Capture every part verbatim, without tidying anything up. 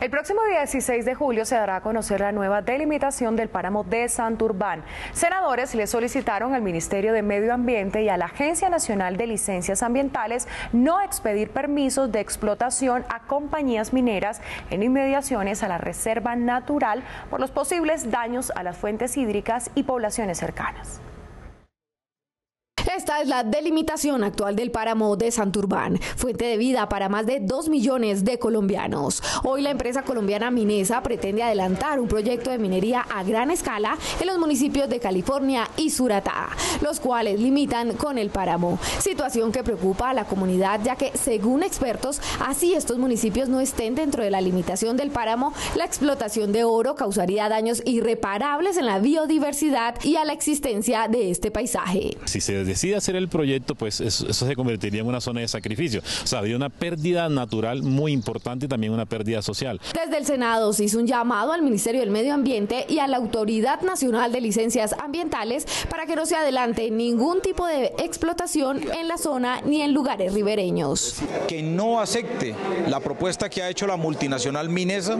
El próximo dieciséis de julio se dará a conocer la nueva delimitación del páramo de Santurbán. Senadores le solicitaron al Ministerio de Medio Ambiente y a la Agencia Nacional de Licencias Ambientales no expedir permisos de explotación a compañías mineras en inmediaciones a la reserva natural por los posibles daños a las fuentes hídricas y poblaciones cercanas. Esta es la delimitación actual del páramo de Santurbán, fuente de vida para más de dos millones de colombianos. Hoy la empresa colombiana Minesa pretende adelantar un proyecto de minería a gran escala en los municipios de California y Suratá, los cuales limitan con el páramo. Situación que preocupa a la comunidad, ya que, según expertos, así estos municipios no estén dentro de la limitación del páramo, la explotación de oro causaría daños irreparables en la biodiversidad y a la existencia de este paisaje. Si se decide hacer el proyecto, pues eso, eso se convertiría en una zona de sacrificio. O sea, habría una pérdida natural muy importante y también una pérdida social. Desde el Senado se hizo un llamado al Ministerio del Medio Ambiente y a la Autoridad Nacional de Licencias Ambientales para que no se adelante ningún tipo de explotación en la zona ni en lugares ribereños. Que no acepte la propuesta que ha hecho la multinacional Minesa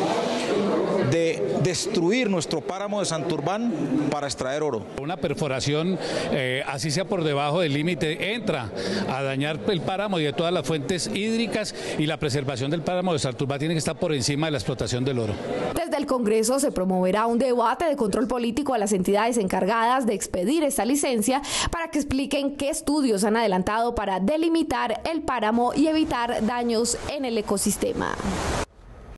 de destruir nuestro páramo de Santurbán para extraer oro. Una perforación, eh, así sea por debajo del límite, entra a dañar el páramo y de todas las fuentes hídricas, y la preservación del páramo de Santurbán tiene que estar por encima de la explotación del oro. Desde el Congreso se promoverá un debate de control político a las entidades encargadas de expedir esta licencia para que expliquen qué estudios han adelantado para delimitar el páramo y evitar daños en el ecosistema.